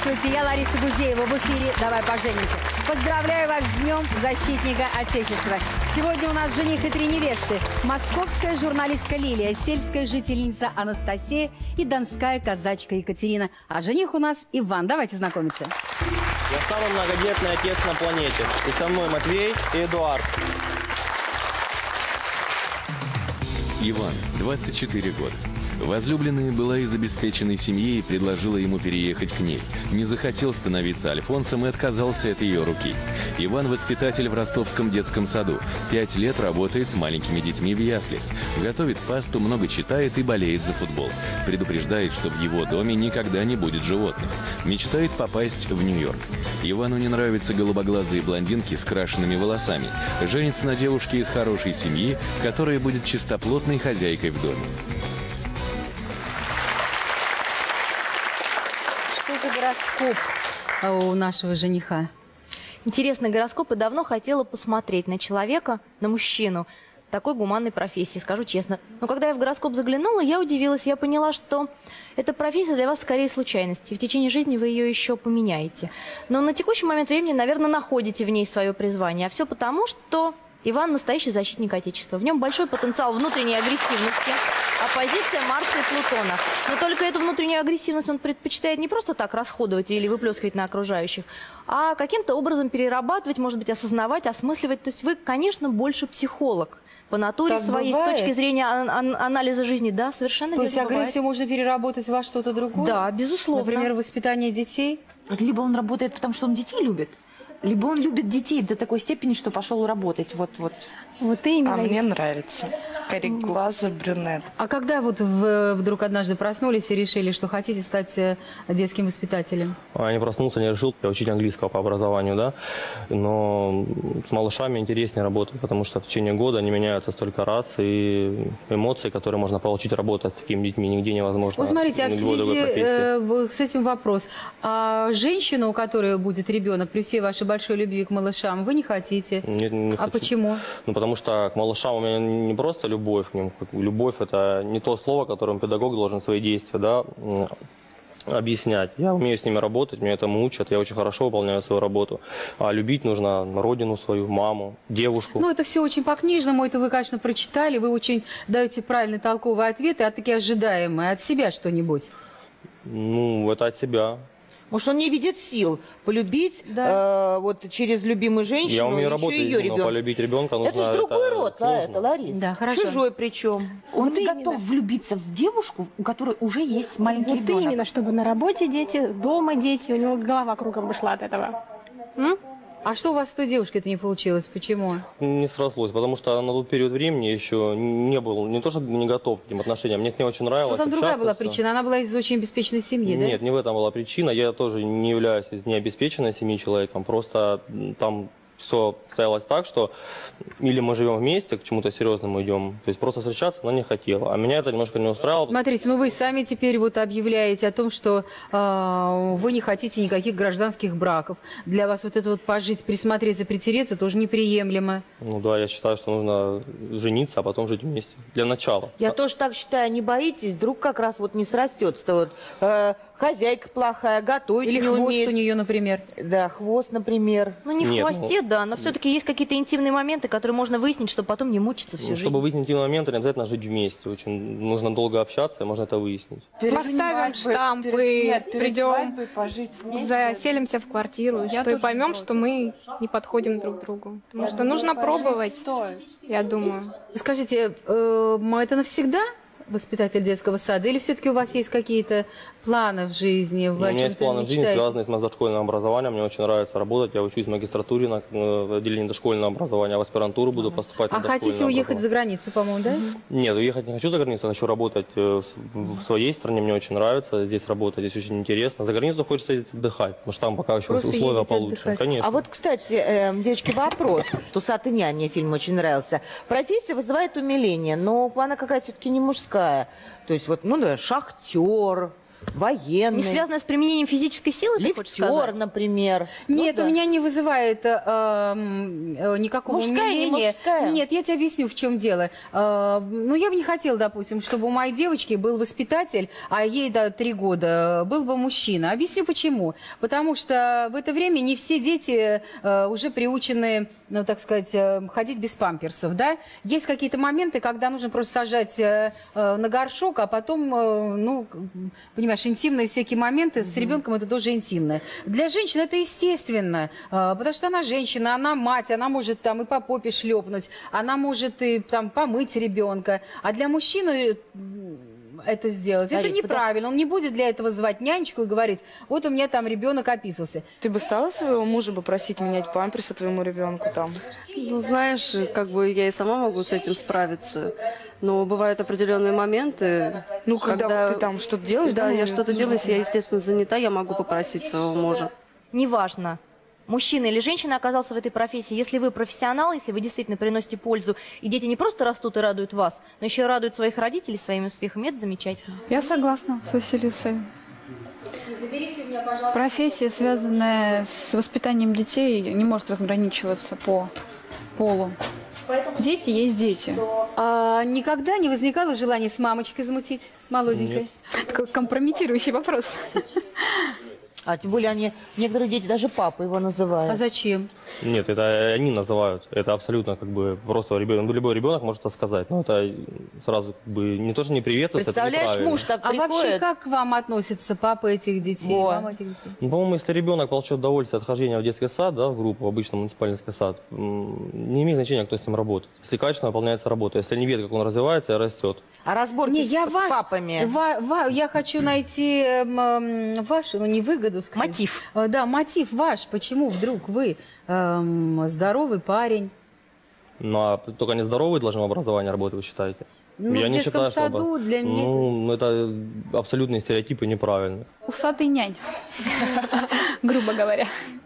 Здравствуйте, я Лариса Гузеева, в эфире «Давай поженимся». Поздравляю вас с Днем Защитника Отечества. Сегодня у нас жених и 3 невесты. Московская журналистка Лилия, сельская жительница Анастасия и донская казачка Екатерина. А жених у нас Иван. Давайте знакомиться. Я самый многодетный отец на планете. И со мной Матвей и Эдуард. Иван, 24 года. Возлюбленная была из обеспеченной семьи и предложила ему переехать к ней. Не захотел становиться альфонсом и отказался от ее руки. Иван – воспитатель в ростовском детском саду. 5 лет работает с маленькими детьми в яслях. Готовит пасту, много читает и болеет за футбол. Предупреждает, что в его доме никогда не будет животных. Мечтает попасть в Нью-Йорк. Ивану не нравятся голубоглазые блондинки с крашенными волосами. Женится на девушке из хорошей семьи, которая будет чистоплотной хозяйкой в доме. Что за гороскоп у нашего жениха? Интересный гороскоп, и давно хотела посмотреть на человека, на мужчину такой гуманной профессии, скажу честно. Но когда я в гороскоп заглянула, я удивилась. Я поняла, что эта профессия для вас скорее случайность. В течение жизни вы ее еще поменяете. Но на текущий момент времени, наверное, находите в ней свое призвание. А все потому, что Иван настоящий защитник Отечества. В нем большой потенциал внутренней агрессивности, оппозиция Марса и Плутона. Но только эту внутреннюю агрессивность он предпочитает не просто так расходовать или выплескивать на окружающих, а каким-то образом перерабатывать, может быть, осознавать, осмысливать. То есть вы, конечно, больше психолог по натуре Так своей, бывает? с точки зрения анализа жизни. Да, совершенно То есть верно, бывает. агрессию можно переработать во что-то другое? Да, безусловно. Например, воспитание детей? Либо он работает, потому что он детей любит, либо он любит детей до такой степени, что пошел работать. Вот А мне нравится. Кореглазый брюнет. А когда вот вдруг однажды проснулись и решили, что хотите стать детским воспитателем? Я не проснулся, не решил. Я учитель английского по образованию, да. Но с малышами интереснее работать, потому что в течение года они меняются столько раз. И эмоции, которые можно получить, работая с такими детьми, нигде невозможно. Вот смотрите, а в связи с этим вопрос. А женщину, у которой будет ребенок, при всей вашей большой любви к малышам, вы не хотите? Не А хочу. почему? Ну, потому что к малышам у меня не просто любовь к ним. Любовь – это не то слово, которым педагог должен свои действия, да, объяснять. Я умею с ними работать, меня этому учат, я очень хорошо выполняю свою работу. А любить нужно родину свою, маму, девушку. Ну, это все очень по-книжному, это вы, конечно, прочитали, вы очень даете правильные толковые ответы, а такие ожидаемые. От себя что-нибудь? Ну, это от себя. Может, он не видит сил полюбить Да. вот через любимую женщину, Я умею еще работать, ее но ребенка. полюбить ребенка нужно. Это же другой род, сложно. Лариса. Да, хорошо. Чужой причем. он готов влюбиться в девушку, у которой уже есть маленький Вот ребенок. именно, чтобы на работе дети, дома дети, у него голова кругом бы шла от этого. А что у вас с той девушкой-то не получилось? Почему? Не срослось, потому что на тот период времени еще не был, не то что не готов к этим отношениям, мне с ней очень нравилось. Ну, там другая была общаться, всё. причина, она была из очень обеспеченной семьи, да? Нет, не в этом была причина. Я тоже не являюсь из необеспеченной семьи человеком. Просто там все стоялось так, что или мы живем вместе, к чему-то серьезному идем. То есть просто встречаться она не хотела. А меня это немножко не устраивало. Смотрите, ну вы сами теперь вот объявляете о том, что вы не хотите никаких гражданских браков. Для вас вот это вот пожить, присмотреться, притереться тоже неприемлемо. Ну да, я считаю, что нужно жениться, а потом жить вместе. Для начала. Я тоже так считаю, не боитесь, вдруг как раз вот не срастется. Вот, хозяйка плохая, готовить Или не хвост умеет. у нее, например. Да, хвост, например. Ну, не в Нет, хвосте, да, но все-таки есть какие-то интимные моменты, которые можно выяснить, чтобы потом не мучиться всю жизнь. Чтобы выяснить интимный момент, не обязательно жить вместе. Очень нужно долго общаться, и можно это выяснить. Поставим штампы, придем, пожить вместе. заселимся в квартиру, и поймем, что мы не подходим друг другу. Потому что нужно пробовать, я думаю. Скажите, это навсегда воспитатель детского сада? Или все-таки у вас есть какие-то планы в жизни? Вы У о меня есть чем-то планы в жизни, мечтаете? связанные с моим дошкольным образованием. Мне очень нравится работать. Я учусь в магистратуре в отделении дошкольного образования. В аспирантуру буду поступать на А дошкольное хотите уехать за образование. границу, по-моему, да? Нет, уехать не хочу за границу. Хочу работать в своей стране. Мне очень нравится здесь работать. Здесь очень интересно. За границу хочется ездить отдыхать, потому что там пока еще Просто условия ездить получше. отдыхать. Конечно. А вот, кстати, девочки, вопрос. «Тусат и нянь» мне фильм очень нравился. Профессия вызывает умиление, но она какая-то все-таки не мужская. То есть вот, ну, да, шахтер, военный. Не связано с применением физической силы, ты хочешь Лифтер, сказать? например. Нет, Ну у да. меня не вызывает никакого Мужская, не умиления. мужская? Нет, я тебе объясню, в чем дело. Ну, я бы не хотела, допустим, чтобы у моей девочки был воспитатель, а ей 3 года был бы мужчина. Объясню почему. Потому что в это время не все дети уже приучены, ну, так сказать, ходить без памперсов, да? Есть какие-то моменты, когда нужно просто сажать на горшок, а потом, ну, понимаешь, интимные всякие моменты с ребенком это тоже интимно. Для женщин это естественно, потому что она женщина, она мать, она может там и по попе шлепнуть, она может и там помыть ребенка. А для мужчины это сделать, это Ларис, неправильно. Он не будет для этого звать нянечку и говорить, вот у меня там ребенок описался. Ты бы стала своего мужа бы просить менять памперсы твоему ребенку там? Ну, знаешь, как бы я и сама могу с этим справиться. Но бывают определенные моменты. Ну, когда ты там что-то делаешь, да, да, я что-то делаю, если я, естественно, занята, я могу попросить своего мужа. Неважно, мужчина или женщина оказался в этой профессии. Если вы профессионал, если вы действительно приносите пользу, и дети не просто растут и радуют вас, но еще и радуют своих родителей своими успехами, это замечательно. Я согласна с Василисой. Профессия, связанная с воспитанием детей, не может разграничиваться по полу. Дети есть дети. А никогда не возникало желания с мамочкой замутить, с молоденькой? Такой компрометирующий вопрос. А тем более некоторые дети даже папа его называют. А зачем? Нет, это они называют. Это абсолютно как бы просто ребенок. Любой ребенок может это сказать. Но это сразу как бы не то, что не приветствуется, это Представляешь, неправильно. муж так А приходит. вообще, как к вам относятся папа этих детей, Во. мама этих детей? Ну, по-моему, если ребенок получает удовольствие от хождения в детский сад, да, в группу, в обычный муниципальный детский сад, не имеет значения, кто с ним работает. Если качественно выполняется работа, если не видит, как он развивается и растет. А разборки Не, с ваш- папами. Я хочу найти вашу, ну не выгоду, скорее. Мотив. Да, мотив ваш. Почему вдруг вы здоровый парень? Ну, а только нездоровые должны в образовании работать, вы считаете? Ну, в детском саду для меня Ну, это абсолютные стереотипы неправильные. Усатый нянь, грубо говоря.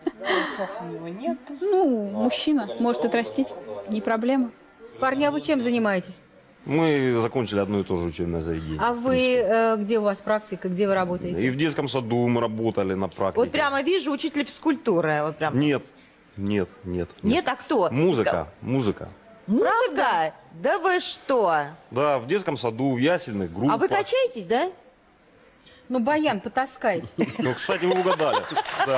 Нет. Ну, мужчина может отрастить, не проблема. Парни, а вы чем занимаетесь? Мы закончили одно и то же учебное заведение. А вы, где у вас практика, где вы работаете? И в детском саду мы работали на практике. Вот прямо вижу учитель физкультуры. Вот прям. Нет. Нет, а кто? Музыка. Музыка? Да вы что? Да, в детском саду, в ясельных группах. А вы качаетесь, да? Ну, Баян, потаскай. Ну, кстати, вы угадали. Да.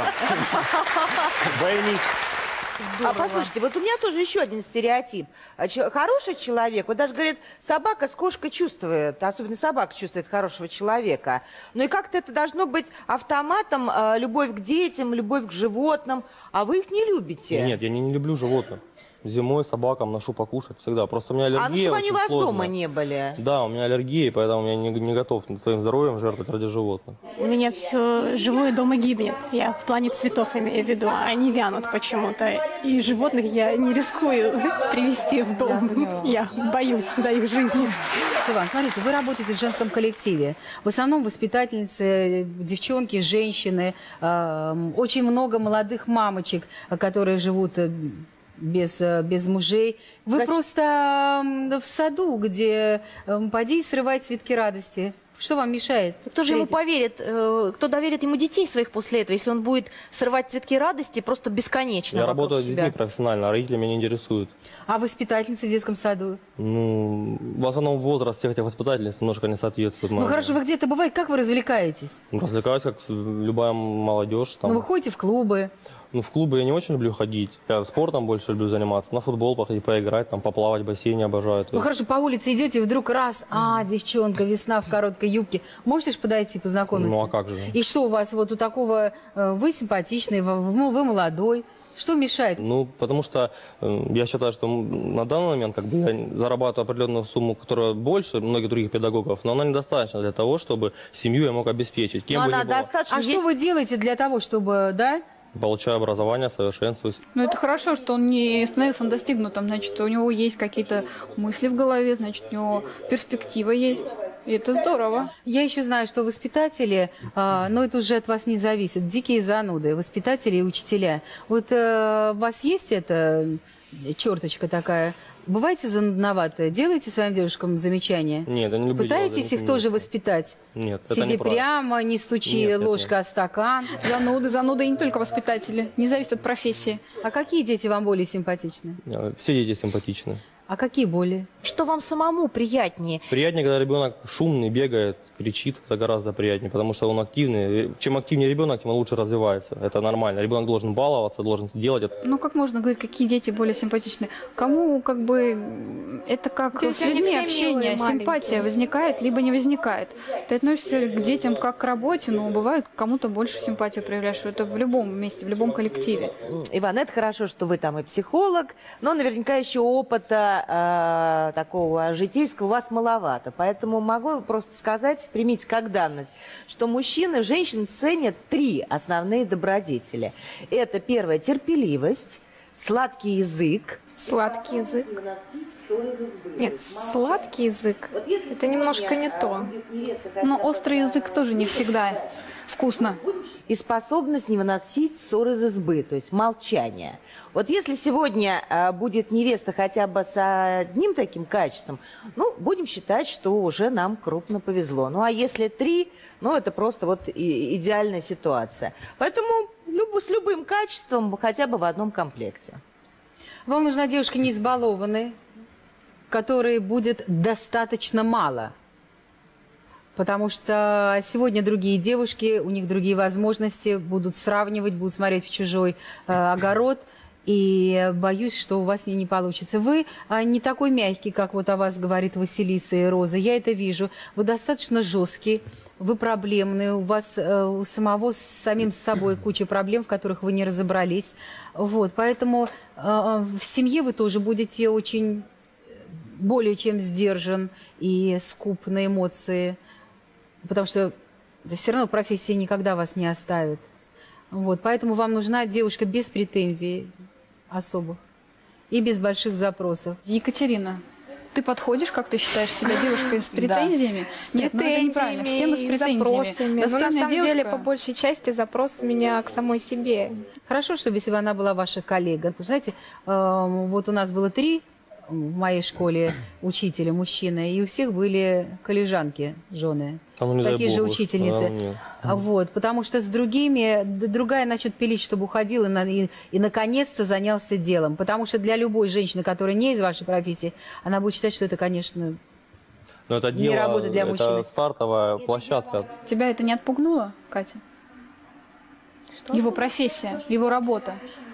Баянист. А послушайте, вот у меня тоже еще один стереотип. Хороший человек, вот даже говорят, собака с кошкой чувствует, особенно собака чувствует хорошего человека. Ну и как-то это должно быть автоматом, любовь к детям, любовь к животным, а вы их не любите. Нет, я не люблю животных. Зимой собакам ношу покушать всегда. Просто у меня аллергия. А ну, чтобы они у очень вас сложная. дома не были. Да, у меня аллергия, поэтому я не готов своим здоровьем жертвовать ради животных. У меня все живое дома гибнет. Я в плане цветов имею в виду. Они вянут почему-то. И животных я не рискую привести в дом. Я боюсь за их жизнь. Иван, смотрите, вы работаете в женском коллективе. В основном воспитательницы, девчонки, женщины. Очень много молодых мамочек, которые живут без мужей. Вы просто в саду, где поди и срывай цветки радости. Что вам мешает? Кто же ему поверит, кто доверит ему детей своих после этого, если он будет срывать цветки радости просто бесконечно Я вокруг работаю с себя? детьми профессионально, а родители меня не интересуют. А воспитательницы в детском саду? Ну, в основном возраст всех этих воспитательниц немножко не соответствует моему. Ну хорошо, вы где-то бываете, как вы развлекаетесь? Развлекаюсь, как любая молодежь. Там. Ну вы ходите в клубы? Ну, в клубы я не очень люблю ходить. Я спортом больше люблю заниматься. На футбол походить, поиграть, там, поплавать в бассейне обожаю. Ну хорошо, по улице идете, и вдруг раз, девчонка, весна в короткой юбке. Можете ж подойти, познакомиться? Ну, а как же? И что у вас вот у такого, вы симпатичный, вы молодой. Что мешает? Ну, потому что я считаю, что на данный момент как бы я зарабатываю определенную сумму, которая больше многих других педагогов, но она недостаточна для того, чтобы семью я мог обеспечить. Кем бы ни было. А что вы делаете для того, чтобы, да? Получаю образование, совершенствуюсь. Ну, это хорошо, что он не становился на достигнутом, значит, у него есть какие-то мысли в голове, значит, у него перспектива есть. И это здорово. Я еще знаю, что воспитатели, но это уже от вас не зависит, дикие зануды, воспитатели и учителя. Вот у вас есть эта черточка такая? Бываете занудноваты? Делаете своим девушкам замечания? Нет, я не люблю. Пытаетесь их тоже воспитать? Нет, это Сиди неправильно. прямо, не стучи ложка о стакан. Зануды и не только воспитатели. Не зависит от профессии. А какие дети вам более симпатичны? Все дети симпатичны. А какие более? Что вам самому приятнее? Приятнее, когда ребенок шумный, бегает, кричит, это гораздо приятнее, потому что он активный. Чем активнее ребенок, тем он лучше развивается. Это нормально. Ребенок должен баловаться, должен делать это. Ну, как можно говорить, какие дети более симпатичны? Кому, как бы, это как Дети, с они людьми все общение, милые, симпатия маленькие. возникает, либо не возникает. Ты относишься к детям как к работе, но бывает, кому-то больше симпатию проявляешь. Это в любом месте, в любом коллективе. Иван, это хорошо, что вы там и психолог, но наверняка еще опыта такого житейского у вас маловато. Поэтому могу просто сказать, примите как данность, что мужчины, женщины ценят 3 основные добродетели. Это первое — терпеливость, сладкий язык. Сладкий язык. Нет, сладкий язык – это немножко не то. Но острый язык тоже не всегда вкусно. И способность не выносить ссор из избы, то есть молчание. Вот если сегодня будет невеста хотя бы с одним таким качеством, ну, будем считать, что уже нам крупно повезло. Ну, а если 3, ну, это просто вот идеальная ситуация. Поэтому с любым качеством хотя бы в одном комплекте. Вам нужна девушка не избалованная, которой будет достаточно мало. Потому что сегодня другие девушки, у них другие возможности, будут сравнивать, будут смотреть в чужой огород. И боюсь, что у вас не получится. Вы не такой мягкий, как вот о вас говорит Василиса и Роза. Я это вижу. Вы достаточно жесткий, вы проблемный. У вас у самого с самим собой куча проблем, в которых вы не разобрались. Вот, поэтому в семье вы тоже будете очень более чем сдержан и скуп на эмоции. Потому что все равно профессия никогда вас не оставит. Вот, поэтому вам нужна девушка без претензий особых и без больших запросов. Екатерина, ты подходишь, как ты считаешь себя девушкой с претензиями? Нет, ну это неправильно. Все мы с претензиями. Запросами. Но на Достойная самом девушка. деле, по большей части, запрос у меня к самой себе. Хорошо, чтобы если бы она была ваша коллега. Потому что, знаете, вот у нас было 3 в моей школе учителя, мужчины, и у всех были коллежанки, жены. Ну, Такие же учительницы. Вот, потому что с другими, другая начнет пилить, чтобы уходил и наконец-то занялся делом. Потому что для любой женщины, которая не из вашей профессии, она будет считать, что это, конечно, Но это не дело, работа для мужчины. это стартовая площадка. Тебя это не отпугнуло, Катя? Что? Его профессия, его работа.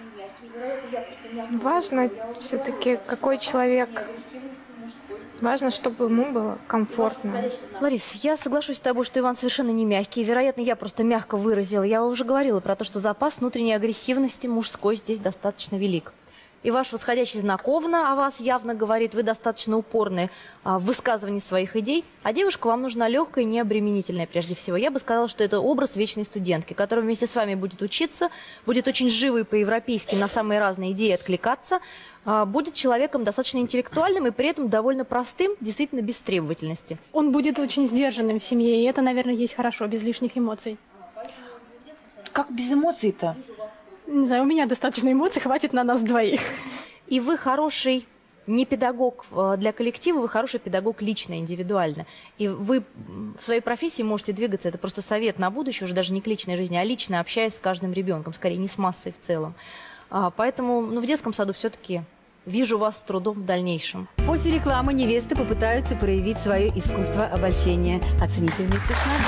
Важно все-таки, какой человек. Важно, чтобы ему было комфортно. Ларис, я соглашусь с тобой, что Иван совершенно не мягкий. Вероятно, я просто мягко выразила. Я уже говорила про то, что запас внутренней агрессивности мужской здесь достаточно велик. И ваш восходящий знак Овна о вас явно говорит, вы достаточно упорны в высказывании своих идей, а девушка вам нужна легкая и необременительная прежде всего. Я бы сказала, что это образ вечной студентки, которая вместе с вами будет учиться, будет очень живой по-европейски на самые разные идеи откликаться, будет человеком достаточно интеллектуальным и при этом довольно простым, действительно без требовательности. Он будет очень сдержанным в семье, и это, наверное, есть хорошо, без лишних эмоций. Как без эмоций-то? Не знаю, у меня достаточно эмоций, хватит на нас 2. И вы хороший не педагог для коллектива, вы хороший педагог лично, индивидуально. И вы в своей профессии можете двигаться, это просто совет на будущее, уже даже не к личной жизни, а лично общаясь с каждым ребенком, скорее не с массой в целом. Поэтому в детском саду все-таки вижу вас с трудом в дальнейшем. После рекламы невесты попытаются проявить свое искусство обольщения. Оцените вместе с нами.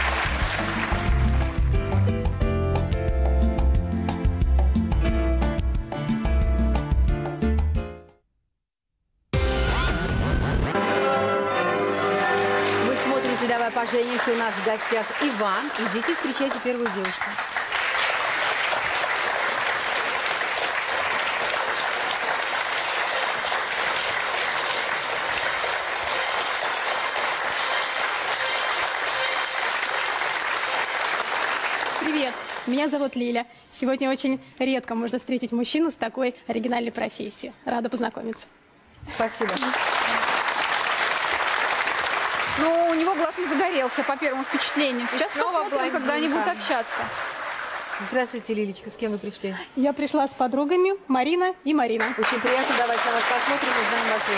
«Давай поженимся», у нас в гостях Иван. Идите, встречайте первую девушку. Привет, меня зовут Лиля. Сегодня очень редко можно встретить мужчину с такой оригинальной профессией. Рада познакомиться. Спасибо. Ну, у него него глаз не загорелся по первому впечатлению. Сейчас снова посмотрим, когда они будут блондинка. общаться. Здравствуйте, Лилечка, с кем вы пришли? Я пришла с подругами Марина и Марина. Очень приятно, давайте на вас посмотрим, узнаем вас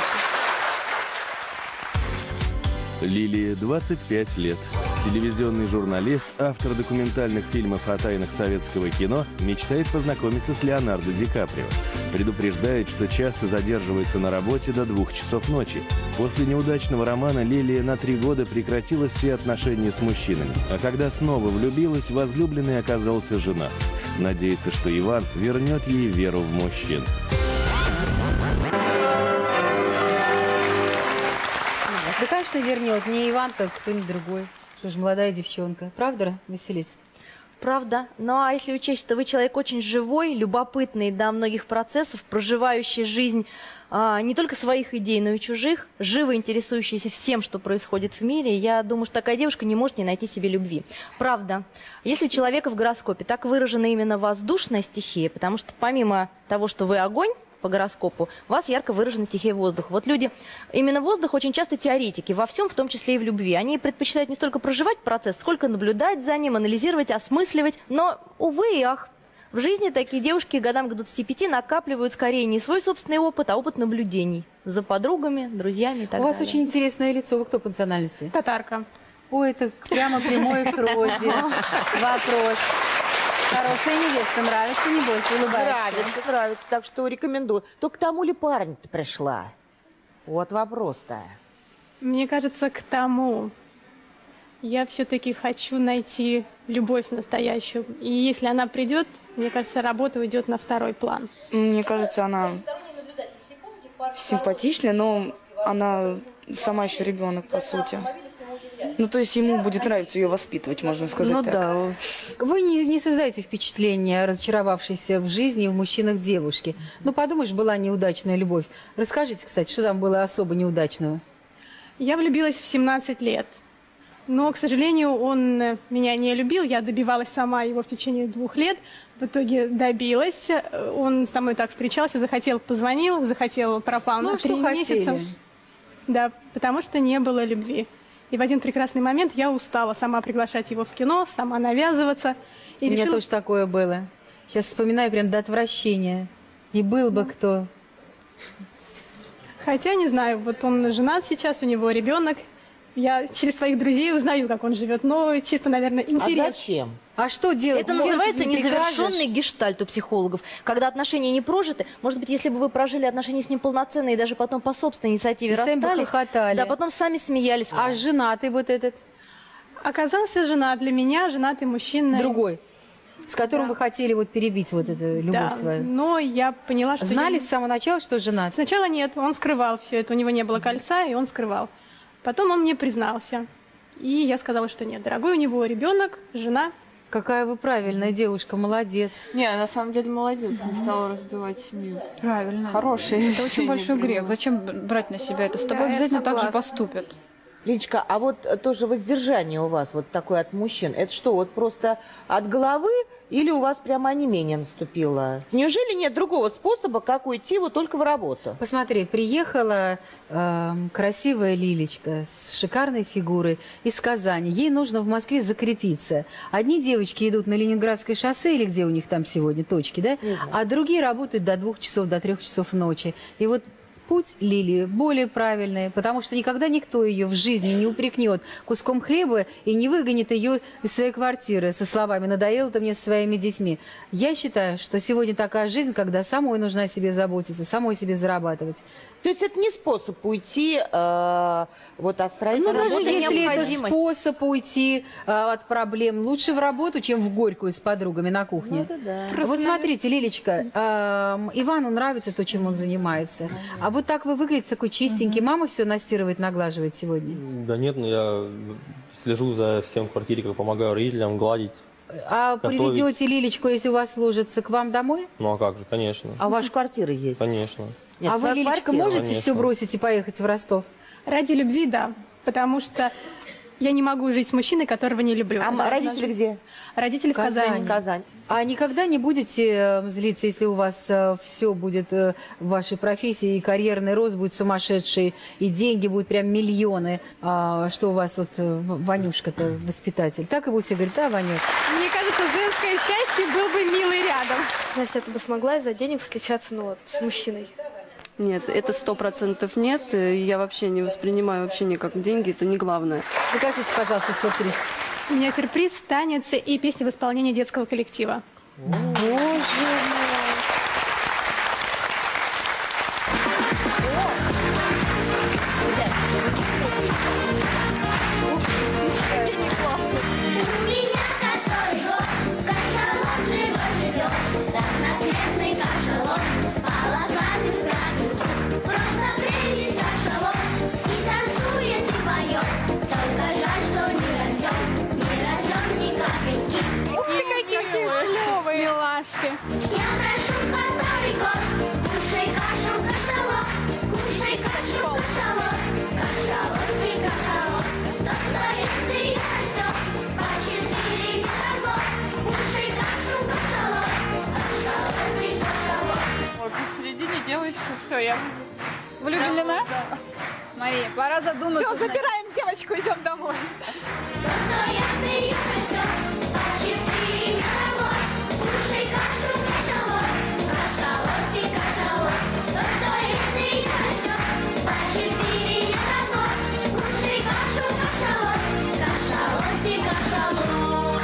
лучше. Лилии 25 лет. Телевизионный журналист, автор документальных фильмов о тайнах советского кино, мечтает познакомиться с Леонардо Ди Каприо. Предупреждает, что часто задерживается на работе до 2 часов ночи. После неудачного романа Лилия на 3 года прекратила все отношения с мужчинами. А когда снова влюбилась, возлюбленный оказался женат. Надеется, что Иван вернет ей веру в мужчин. Да, конечно, вернет. Не Иван, так кто-нибудь другой. Что ж, молодая девчонка. Правда, Василиса? Правда. Ну а если учесть, что вы человек очень живой, любопытный до многих процессов, проживающий жизнь не только своих идей, но и чужих, живо интересующийся всем, что происходит в мире, я думаю, что такая девушка не может не найти себе любви. Правда. Если у человека в гороскопе так выражена именно воздушная стихия, потому что помимо того, что вы огонь, по гороскопу, у вас ярко выражена стихия воздуха. Вот люди, именно воздух очень часто теоретики, во всем, в том числе и в любви. Они предпочитают не столько проживать процесс, сколько наблюдать за ним, анализировать, осмысливать. Но, увы и ах, в жизни такие девушки годам к 25 накапливают скорее не свой собственный опыт, а опыт наблюдений за подругами, друзьями и так далее. У вас очень интересное лицо. Вы кто по национальности? Татарка. Ой, это прямо прямой к Розе. Вопрос. Хорошая невеста, нравится, не бойся, улыбайся. Нравится, нравится, так что рекомендую. Только к тому ли парень ты пришла? Вот вопрос-то. Мне кажется, к тому. Я все-таки хочу найти любовь настоящую. И если она придет, мне кажется, работа уйдет на второй план. Мне кажется, она симпатичная, но она сама еще ребенок, по сути. Ну, то есть ему будет нравиться ее воспитывать, можно сказать Ну так. да. Вы не создаете впечатление разочаровавшейся в жизни и в мужчинах девушки. Ну, подумаешь, была неудачная любовь. Расскажите, кстати, что там было особо неудачного? Я влюбилась в 17 лет. Но, к сожалению, он меня не любил. Я добивалась сама его в течение 2 лет. В итоге добилась. Он со мной так встречался, захотел, позвонил, захотел, пропал на 3 месяца. Хотели. Да, потому что не было любви. И в один прекрасный момент я устала сама приглашать его в кино, сама навязываться. И У меня решила... тоже такое было. Сейчас вспоминаю прям до отвращения. И был бы кто. Хотя, не знаю, вот он женат сейчас, у него ребенок. Я через своих друзей узнаю, как он живет. Но чисто, наверное, интерес. А зачем? А что делать? Это называется незавершенный гештальт у психологов. Когда отношения не прожиты, может быть, если бы вы прожили отношения с ним полноценно и даже потом по собственной инициативе расстались, да, потом сами смеялись. А женатый вот этот? Оказался женат для меня, женатый мужчина. Другой? С которым вы хотели вот перебить вот эту любовь свою? Но я поняла, что... Знали с самого начала, что женат? Сначала нет, он скрывал все это. У него не было кольца, и он скрывал. Потом он мне признался. И я сказала, что нет, дорогой, у него ребенок, жена. Какая вы правильная девушка, молодец. Не, на самом деле молодец, не стала разбивать семью. Правильно. Хороший. Это очень большой грех. Зачем брать на себя это? С тобой Да, я обязательно так же согласна. поступят. Линечка, а вот тоже воздержание у вас вот такое от мужчин, это что, вот просто от головы или у вас прямо онемение наступило? Неужели нет другого способа, как уйти вот только в работу? Посмотри, приехала красивая Лилечка с шикарной фигурой из Казани. Ей нужно в Москве закрепиться. Одни девочки идут на Ленинградское шоссе, или где у них там сегодня точки, да? А другие работают до 2 часов, до 3 часов ночи. И вот путь Лилии более правильный, потому что никогда никто ее в жизни не упрекнет куском хлеба и не выгонит ее из своей квартиры со словами «надоело ты мне со своими детьми». Я считаю, что сегодня такая жизнь, когда самой нужно о себе заботиться, самой себе зарабатывать. То есть это не способ уйти вот от строительства? Ну, даже если это способ уйти от проблем, лучше в работу, чем в горькую с подругами на кухне. Ну, да. Вот смотрите, Лилечка, Ивану нравится то, чем он занимается. А вот так вы выглядите такой чистенький. Мама все настирывает, наглаживает сегодня? Да нет, но я слежу за всем в квартире, как помогаю родителям гладить. А готовить. приведете Лилечку, если у вас сложится, к вам домой? Ну а как же, конечно. А ваша квартира есть? Конечно. Нет, а вы, своя Лилечка, квартира? можете Конечно. все бросить и поехать в Ростов? Ради любви, да. Потому что Я не могу жить с мужчиной, которого не люблю. А родители где? Родители в Казани. Казань. А никогда не будете злиться, если у вас все будет в вашей профессии, и карьерный рост будет сумасшедший, и деньги будут прям миллионы, что у вас вот Ванюшка-то воспитатель? Так и будут все говорить: да, Ванюш. Мне кажется, женское счастье был бы милый рядом. Настя, ты бы смогла из-за денег встречаться, ну вот, с мужчиной? Нет, это 100% нет. Я вообще не воспринимаю вообще никак деньги, это не главное. Покажите, пожалуйста, сюрприз. У меня сюрприз, танец и песня в исполнении детского коллектива. Боже мой! Милашки. Я прошу второй год, кушай кашу, кашалот, кушай кашу, кашалот, кашалотик, кашалот, Достоевский растет, по 4 метра в год, кушай кашу, кашалот, кашалотик, кашалот. Вот в середине девочка, все, я влюблена. Да. Мария, пора задуматься. Все, забираем девочку, идем домой. Достоевский растет, по 4 метра в год, кушай кашу, кашалот, кашалотик, кашалот, Достоевский растет, по 4 метра в год, кушай кашу, кашалот, кашалотик, кашалот.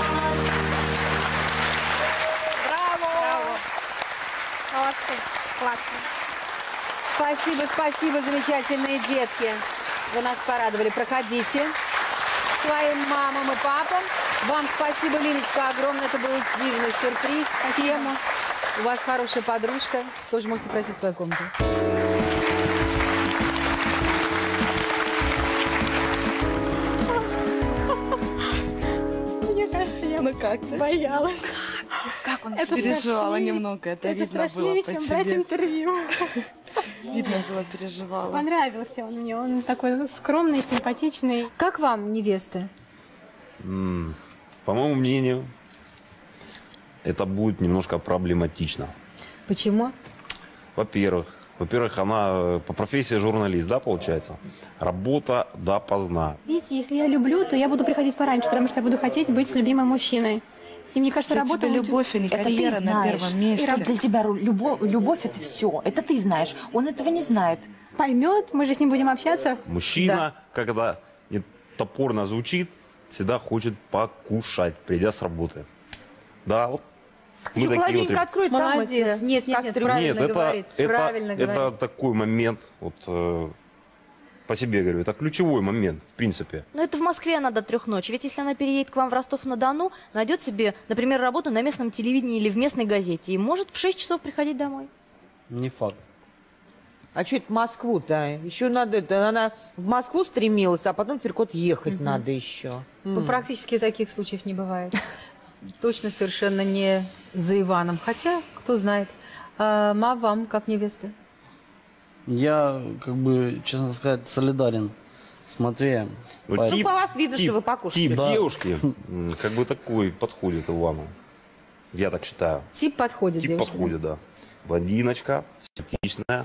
Браво! Молодцы, классно. Спасибо, спасибо, замечательные детки. Вы нас порадовали. Проходите к своим мамам и папам. Вам спасибо, Лилечка, огромное. Это был дивный сюрприз. Тему. У вас хорошая подружка. Тоже можете пройти в свою комнату. Мне кажется, я как ты? боялась. Как он Это переживала страшнее. немного, это видно было страшнее, по чем брать тебе. интервью. Видно было, переживала. Понравился он мне. Он такой скромный, симпатичный. Как вам невесты? По моему мнению, это будет немножко проблематично. Почему? Во-первых, она по профессии журналист, да, получается? Работа допоздна. Видите, если я люблю, то я буду приходить пораньше, потому что я буду хотеть быть с любимым мужчиной. И мне кажется, Для работа... тебя любовь, а не карьера на первом месте. Для тебя любовь это все. Это ты знаешь. Он этого не знает. Поймет, мы же с ним будем общаться. Мужчина, когда топорно звучит, всегда хочет покушать, придя с работы. Да, вот. Мы такие вот... откроет там Молодец. эти Нет, правильно Нет, говорит. Правильно это говорит. такой момент, вот по себе говорю, это ключевой момент, в принципе. Но это в Москве она до 3 ночи. Ведь если она переедет к вам в Ростов-на-Дону, найдет себе, например, работу на местном телевидении или в местной газете и может в 6 часов приходить домой. Не факт. А что это Москву-то? Еще надо, она в Москву стремилась, а потом теперь куда ехать надо еще. Ну, практически таких случаев не бывает. Точно совершенно не за Иваном. Хотя, кто знает. Вам как невеста? Я, как бы, честно сказать, солидарен с Матвеем. Ну, по вас видно, что вы покушали. Тип Да. девушки, как бы такой подходит Ивану. Я так считаю. Тип подходит Тип девушке, подходит, да. Блондиночка, симпатичная.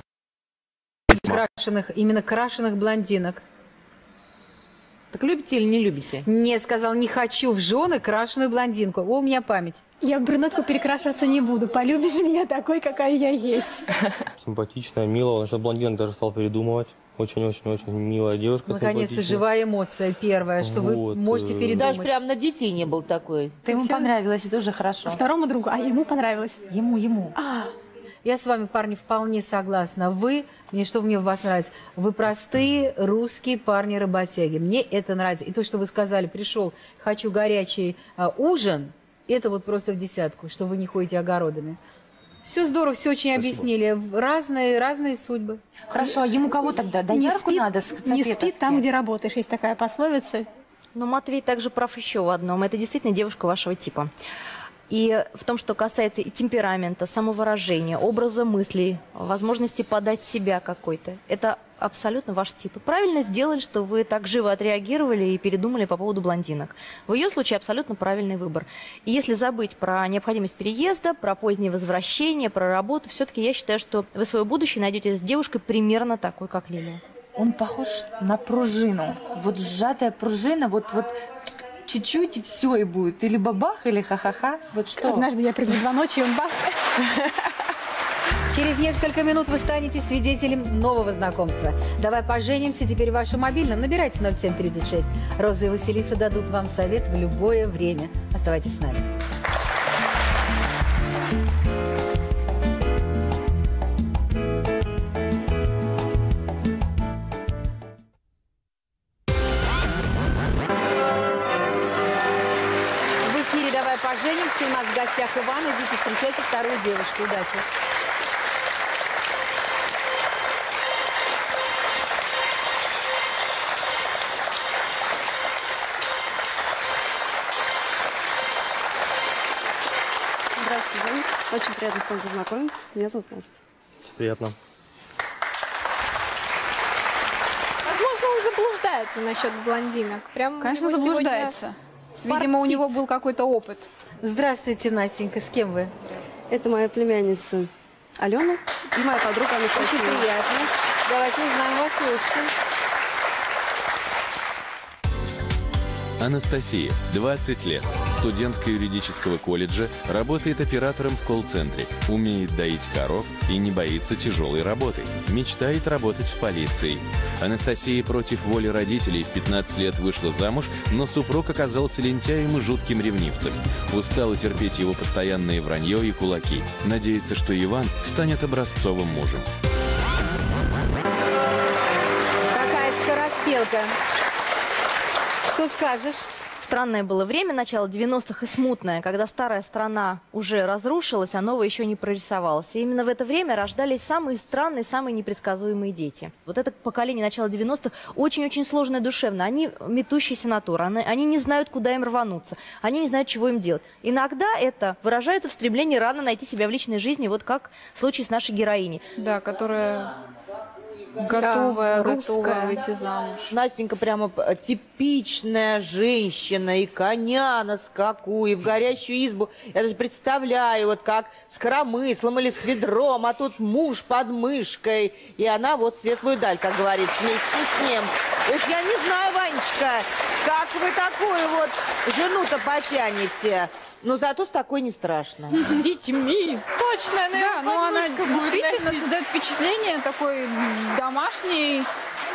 именно крашеных блондинок. Так любите или не любите? Нет, сказал, не хочу в жены крашеную блондинку. О, у меня память. Я в брюнетку перекрашиваться не буду. Полюбишь меня такой, какая я есть. Симпатичная, милая. Насчет блондинок даже стал передумывать. Очень-очень-очень милая девушка. Наконец-то живая эмоция первая, что вы можете передумать. Даже прям на детей не был такой. Ты ему понравилась, это уже хорошо. Второму другу, а ему понравилось. Ему. Я с вами, парни, вполне согласна. Вы, что мне в вас нравится? Вы простые русские парни-работяги. Мне это нравится. И то, что вы сказали, пришел, хочу горячий ужин, это вот просто в десятку, что вы не ходите огородами. Все здорово, все очень объяснили. Разные судьбы. Хорошо, а ему кого тогда? Доярку надо с Не спит там, где работаешь. Есть такая пословица. Но Матвей также прав еще в одном. Это действительно девушка вашего типа. И в том, что касается и темперамента, самовыражения, образа мыслей, возможности подать себя какой-то. Это абсолютно ваш тип. И правильно сделали, что вы так живо отреагировали и передумали по поводу блондинок. В ее случае абсолютно правильный выбор. И если забыть про необходимость переезда, про позднее возвращение, про работу, все-таки я считаю, что вы свое будущее найдете с девушкой примерно такой, как Лилия. Он похож на пружину. Вот сжатая пружина, вот чуть-чуть и все и будет. Или бабах, или ха-ха-ха. Вот что? Однажды я приду 2 ночи, и он бах. Через несколько минут вы станете свидетелем нового знакомства. Давай поженимся теперь в вашем мобильном. Набирайте 0736. Роза и Василиса дадут вам совет в любое время. Оставайтесь с нами. В эфире «Давай поженимся». У нас в гостях Иван. Идите встречайте вторую девушку. Удачи. Здравствуйте, Ваня. Очень приятно с вами познакомиться. Меня зовут Настя. Приятно. Возможно, он заблуждается насчет блондинок. Прям Конечно, у него заблуждается. сегодня Видимо, у фартит. него был какой-то опыт. Здравствуйте, Настенька. С кем вы? Это моя племянница Алена и моя подруга Анастасия. Очень приятно. Давайте узнаем вас лучше. Анастасия, 20 лет, студентка юридического колледжа, работает оператором в колл-центре, умеет доить коров и не боится тяжелой работы. Мечтает работать в полиции. Анастасия против воли родителей в 15 лет вышла замуж, но супруг оказался лентяем и жутким ревнивцем. Устала терпеть его постоянное вранье и кулаки. Надеется, что Иван станет образцовым мужем. Какая скороспелка. Что скажешь? Странное было время, начало 90-х и смутное, когда старая страна уже разрушилась, а новая еще не прорисовалась. И именно в это время рождались самые странные, самые непредсказуемые дети. Вот это поколение начала 90-х очень-очень сложное душевно. Они метущиеся натуры, они не знают, куда им рвануться, они не знают, чего им делать. Иногда это выражается в стремлении рано найти себя в личной жизни, вот как в случае с нашей героиней. Да, которая готовая выйти замуж. Настенька прямо типичная женщина, и коня на скаку, и в горящую избу. Я даже представляю, вот как с коромыслом или с ведром, а тут муж под мышкой, и она вот светлую даль, как говорится, вместе с ним. Уж я не знаю, Ванечка, как вы такую вот жену-то потянете. Но зато с такой не страшно. С детьми. Точно, да, но она действительно создает впечатление такой домашней,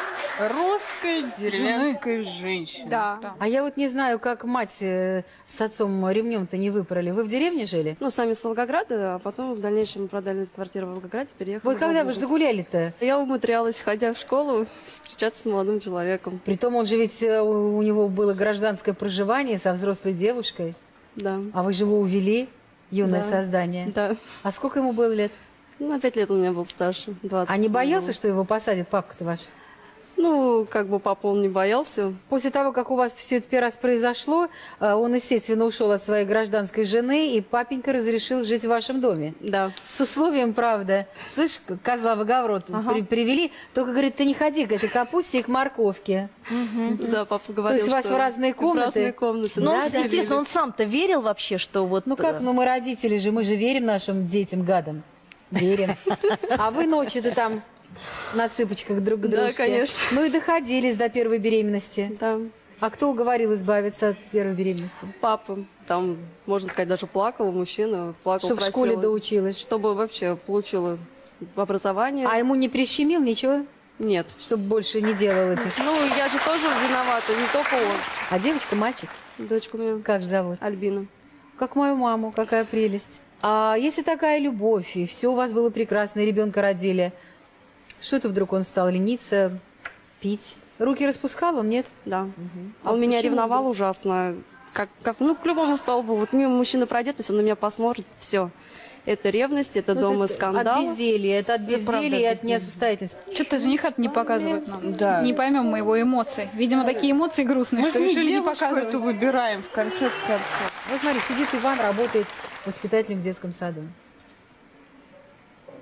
Русской деревенской женщины. Да. А я вот не знаю, как мать с отцом ремнем-то не выпороли. Вы в деревне жили? Ну, сами с Волгограда, а потом в дальнейшем продали квартиру в Волгограде, переехали Вот когда вы загуляли-то? Я умудрялась, ходя в школу, встречаться с молодым человеком. Притом он же ведь, у него было гражданское проживание со взрослой девушкой. Да. А вы же его увели, юное Да. создание. Да. А сколько ему было лет? Ну, на 5 лет он у меня был старше. 20 А не боялся, было. что его посадят, папка-то ваш? Ну, как бы папа он не боялся. После того, как у вас все это первый раз произошло, он, естественно, ушел от своей гражданской жены, и папенька разрешил жить в вашем доме. Да. С условием, правда, слышь, козла в огород привели, только, говорит, ты не ходи к этой капусте и к морковке. Да, папа говорил, То есть у вас что в разные комнаты? разные комнаты. Но Да, интересно, он сам-то верил вообще, что вот... Ну как, ну мы родители же, мы же верим нашим детям, гадам. Верим. А вы ночью-то там на цыпочках друг к дружке. Да, конечно. Ну и доходились до первой беременности. Да. А кто уговорил избавиться от первой беременности? Папа там, можно сказать, даже плакал, мужчина плакал, Чтоб в школе просил, доучилась. чтобы вообще получила образование. А ему не прищемил ничего? Нет. Чтобы больше не делал этих? Ну, я же тоже виновата, не только он. А девочка, мальчик? Дочка у меня. Как зовут? Альбина. Как мою маму, какая прелесть. А если такая любовь, и все у вас было прекрасно, и ребенка родили, что это вдруг он стал лениться, пить? Руки распускал он, нет? Да. А он меня почему ревновал вдруг? ужасно. Ну, к любому столбу. Вот мимо мужчина пройдет, если он на меня посмотрит, все. Это ревность, это Ну, дома это скандал. От безделья, это от безделья и от несостоятельности. Что-то жениха не показывает нам. Да. Не поймем мы его эмоций. Видимо, такие эмоции грустные, Мы что же не решили не девушку показывать. эту выбираем в конце концов. Вот смотри, сидит Иван, работает воспитателем в детском саду.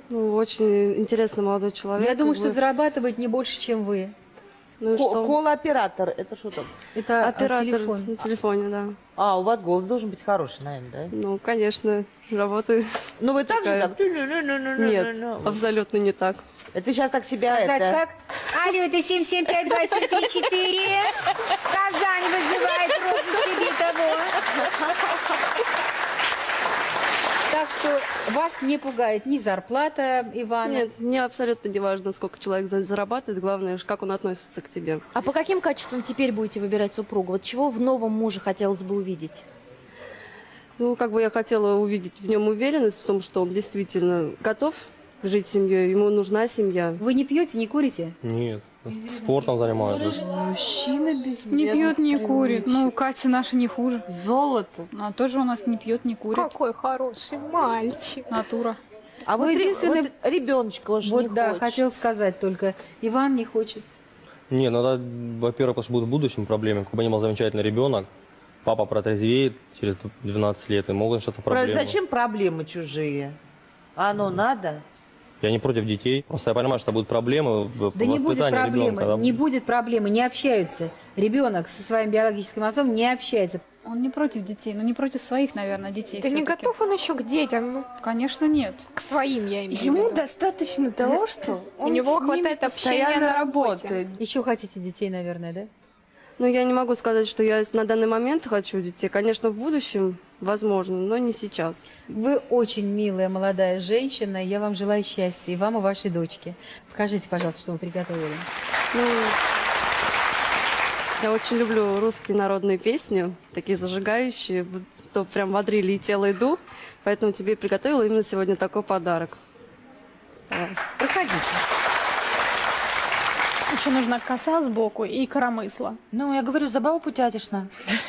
Ну, очень интересный молодой человек. Я думаю, как что бы. зарабатывает не больше, чем вы. Ну и что? Колл-оператор, это что там? Это Оператор телефон. на телефоне, да. А, у вас голос должен быть хороший, наверное, да? Ну, конечно, работаю. Ну, вы так же Такая. так? Нет, абсолютно не так. Это сейчас так себя Сказать это... как? Алло, это 775-2334. Казань вызывает розыск себе того. Так что вас не пугает ни зарплата Ивана. Нет, мне абсолютно не важно, сколько человек зарабатывает. Главное, как он относится к тебе. А по каким качествам теперь будете выбирать супругу? Вот чего в новом муже хотелось бы увидеть? Ну, как бы я хотела увидеть в нем уверенность в том, что он действительно готов жить семьей, ему нужна семья. Вы не пьете, не курите? Нет, спортом занимаюсь. Мужчина без Не пьет, не курит. Ну, Катя наша не хуже. Золото. Она тоже у нас не пьет, не курит. Какой хороший мальчик. Натура. А вот, Ну, единственное- вот ребеночка уже Вот не да, хочет. хотел сказать только. Иван не хочет. Не, ну это, во-первых, потому что будут в будущем проблемы. Как бы не был замечательный ребенок, папа протрезвеет через 12 лет, и могут начаться проблемы. Зачем проблемы чужие? Оно надо? Я не против детей, просто я понимаю, что будут проблемы в Да не будет воспитании проблемы, ребенка. да. не будет проблемы, не общаются. Ребенок со своим биологическим отцом не общается. Он не против детей, но не против своих, наверное, детей. Да не всё-таки. готов он еще к детям, ну, Конечно, нет. к своим, я имею в Ему виду. достаточно того, что У него хватает общения на работе. работает. Еще хотите детей, наверное, да? Ну, я не могу сказать, что я на данный момент хочу детей. Конечно, в будущем, возможно, но не сейчас. Вы очень милая молодая женщина. Я вам желаю счастья, и вам, и вашей дочке. Покажите, пожалуйста, что вы приготовили. Ну, я очень люблю русские народные песни, такие зажигающие, то прям бодрили и тело, и дух. Поэтому тебе приготовила именно сегодня такой подарок. Проходите. Еще нужна коса сбоку и коромысло. Ну, я говорю, забаву путятишна.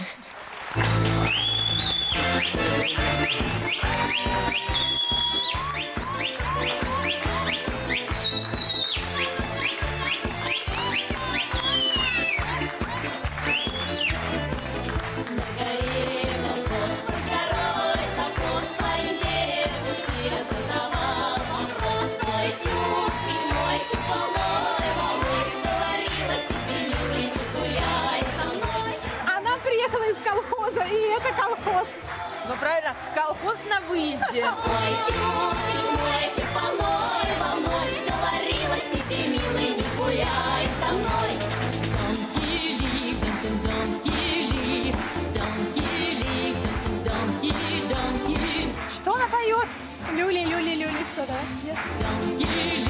Она приехала из колхоза, и это колхоз. Ну, правильно, колхоз на выезде. Что она поет? Люли, люли, люли, что-то. Нет?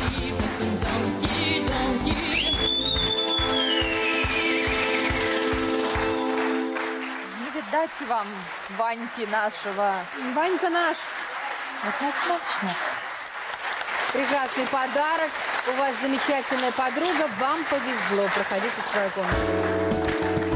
Не видать вам Ваньки нашего. Ванька наш. Однозначно. Прекрасный подарок. У вас замечательная подруга. Вам повезло. Проходите в свою комнату.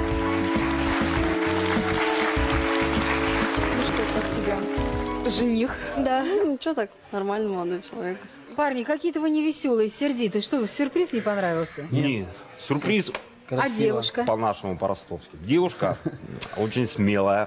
Ну что, как тебя? Жених? Да. Ну, ничего так, нормальный молодой человек. Парни, какие-то вы невеселые, сердитые. Что, сюрприз не понравился? Нет, сюрприз А девушка? по-нашему, по-ростовски. Девушка очень смелая,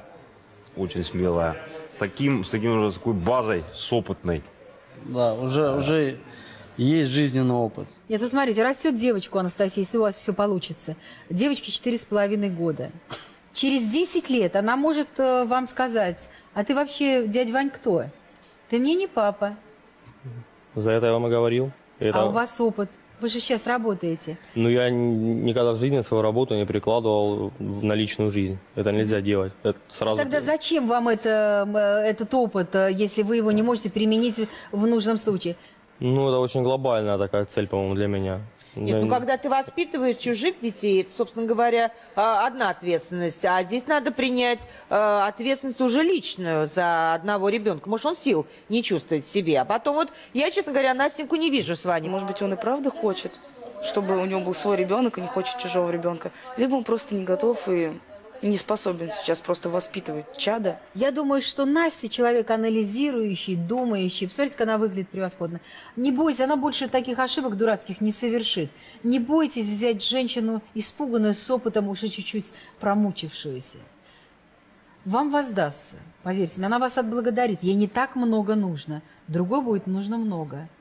с таким уже с такой базой, с опытной. Да, уже есть жизненный опыт. Нет, вот смотрите, растет девочка у Анастасии, если у вас все получится. Девочке 4,5 года. Через 10 лет она может вам сказать: а ты вообще, дядь Вань, кто? Ты мне не папа, За это я вам и говорил. Это- а у вас опыт. Вы же сейчас работаете. Ну, я никогда в жизни свою работу не прикладывал на личную жизнь. Это нельзя делать. Это сразу... Тогда зачем вам этот опыт, если вы его не можете применить в нужном случае? Ну, это очень глобальная такая цель, по-моему, для меня. Нет, ну когда ты воспитываешь чужих детей, это, собственно говоря, одна ответственность. А здесь надо принять ответственность уже личную за одного ребенка. Может, он сил не чувствует в себе. А потом вот, я, честно говоря, Настеньку не вижу с Ваней. Может быть, он и правда хочет, чтобы у него был свой ребенок и не хочет чужого ребенка. Либо он просто не готов и не способен сейчас просто воспитывать чада. Я думаю, что Настя человек анализирующий, думающий. Посмотрите, как она выглядит превосходно. Не бойтесь, она больше таких ошибок дурацких не совершит. Не бойтесь взять женщину испуганную, с опытом, уже чуть-чуть промучившуюся. Вам воздастся, поверьте мне, она вас отблагодарит. Ей не так много нужно, другой будет нужно много.